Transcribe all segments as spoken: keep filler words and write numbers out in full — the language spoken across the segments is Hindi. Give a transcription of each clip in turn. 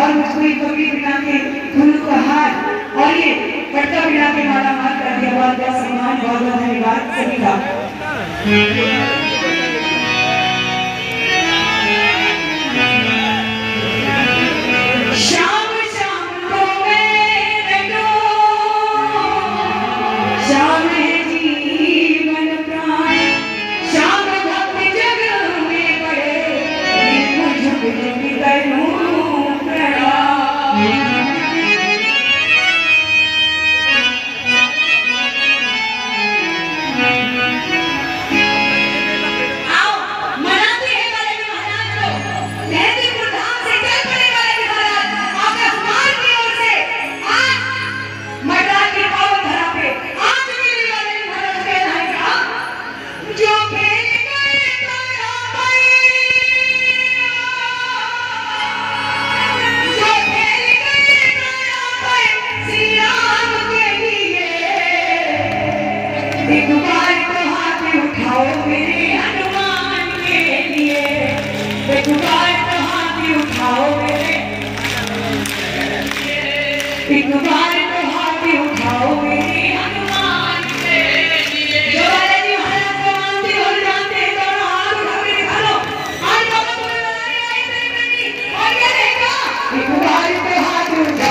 और मुझको ये बकरी बिना के फूलों का हार और ये पटका बिना के माला माल कर दिया। बहुत बहुत सम्मान, बहुत बहुत धन्यवाद सभी का। शाम शाम को मेरे को शाम है जीवन प्राण, शाम भक्त जग में पड़े झुक झुक करूं प्रणाम। एक बार तो हाथ उठाओ मेरे हनुमान के लिए, एक बार तो हाथ उठाओ मेरे, एक बार तो हाथ उठाओ मेरे हनुमान के लिए। जो वाले जी महाराज को मानते हो जानते हैं दोनों हाथ उठा के दिखा लो। आज बाबा तुम्हें बनाने आई तेरी बेटी और क्या रहेगा। एक बार तो हाथ उठाओ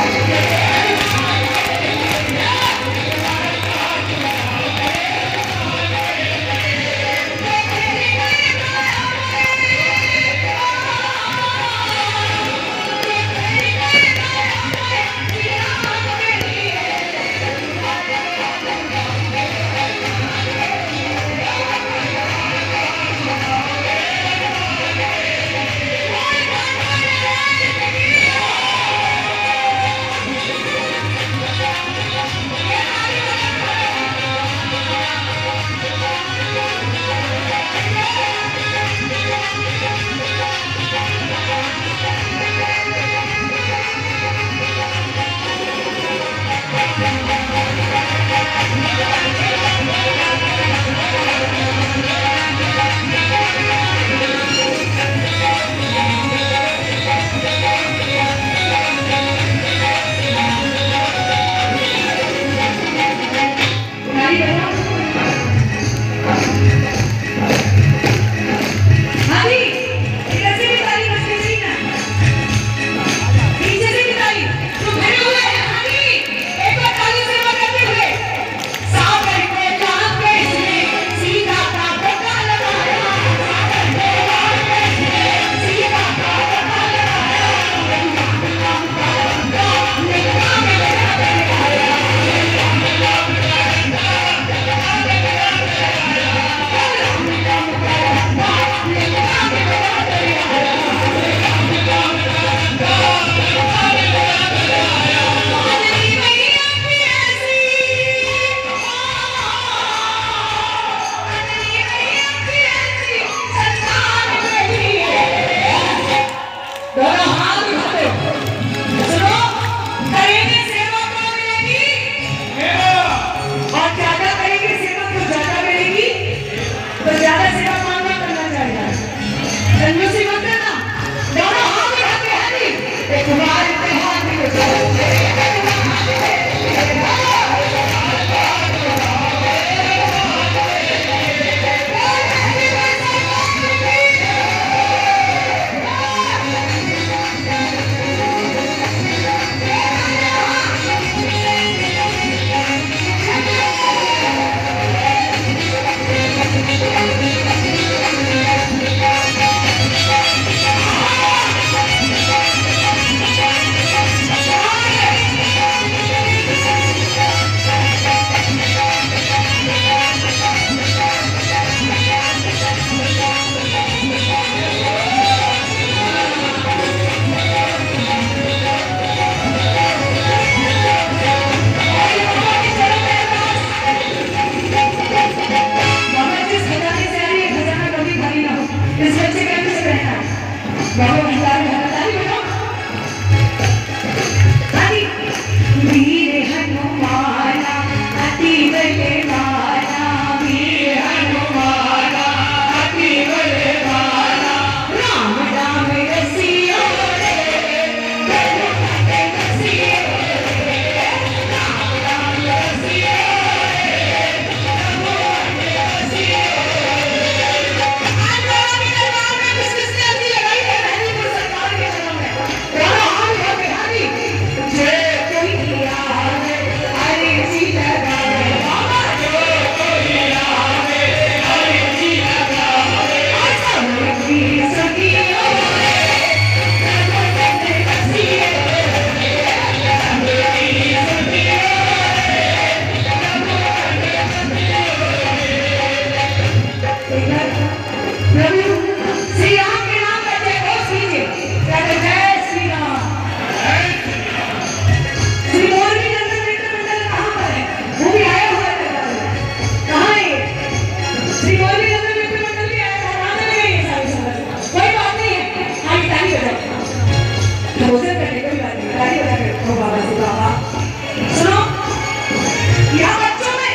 ताली बजा के रखो बाबा जी बाबा। सुनो, यहाँ बच्चों में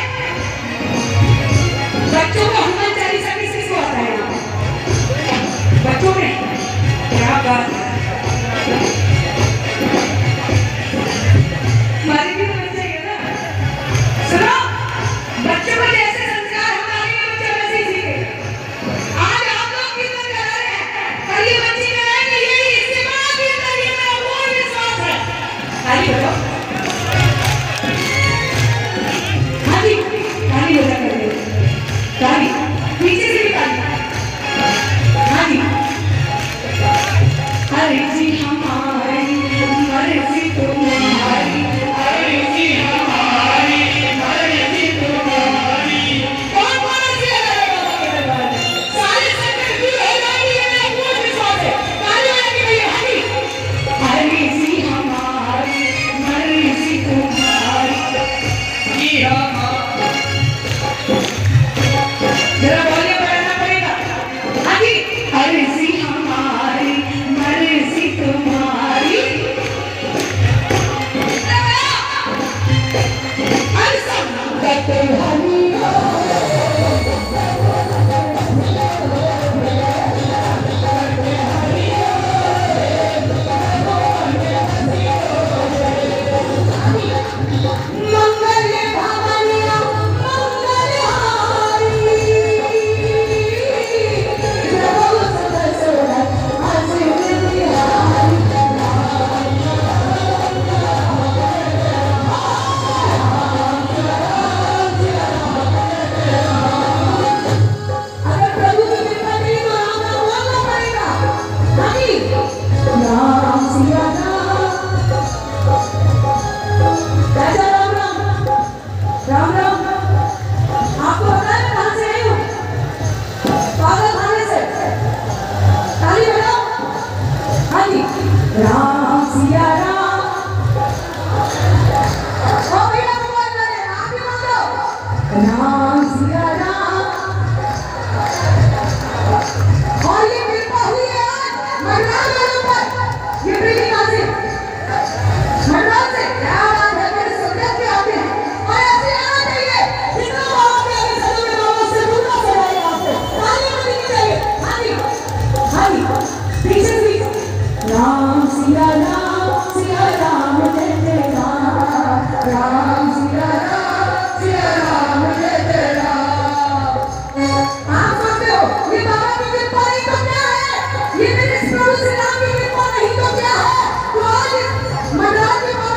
बच्चों को हनुमान चालीसा किस किस को आता है? बच्चों में क्या बात है, हमारी भी तो बच्चे हैं ना। सुनो, बच्चों को जैसे संस्कार हमारे बच्चे वैसे ही सीखे। आज आप लोग कीर्तन कर रहे हैं, कल ये बच्चे करेंगे, ये इससे बड़ा कीर्तन, ये मेरा पूर्ण विश्वास है। ताली बजाओ, ताली ताली बजा कर दे, ताली पीछे से भी ताली, ताली। हरे जी हमारी मर्जी तुम्हारी, हरे जी हमारी मर्जी तुम्हारी। कौन कौन सी सारे संकट दूर हो जाएंगे, ये मेरा पूर्ण विश्वास है। ताली बजाएंगे भैया, हरी हरे जी हमारी मर्जी तुम्हारी। जरा बोलिए, बढ़ाना पड़ेगा। हरी हरे जी हमारी मर्जी तुम्हारी। हर संकट हरी मंगल भवनिया मंगल हारी, प्रभु सुत सुरत असित बिहारी। अगर प्रभु की कृपा नहीं तो राम नाम बोलना पड़ेगा। हरी राम सिया राम, राजा राम राम राम राम। आपको पता है मैं कहाँ से आई हूँ? पागल खाने से। ताली बजाओ, हाँ जी। राम सिया राम, ओ भैया वो बोल रहे हैं, आप भी बोलो राम सिया राम। और ये कृपा हुई है आज मरनाल वालों पर, ये प्रीति कहाँ से? मरनाल से। क्या बात है, मेरे स्वर्गत के आते हैं और ऐसे आना चाहिए। जितना बाबा के आगे चलो में बाबा से दूर से आएगा आपको, ताली बजनी चाहिए। हाँ जी, हाँ जी, पीछे से राम सिया राम, सिया राम जय जय राम, राम सिया राम, सिया राम जय जय राम। आप सुनते हो, ये बाबा की कृपा नहीं तो क्या है? ये मेरे प्रभु श्री राम की कृपा नहीं तो क्या है? तो आज मरनाल के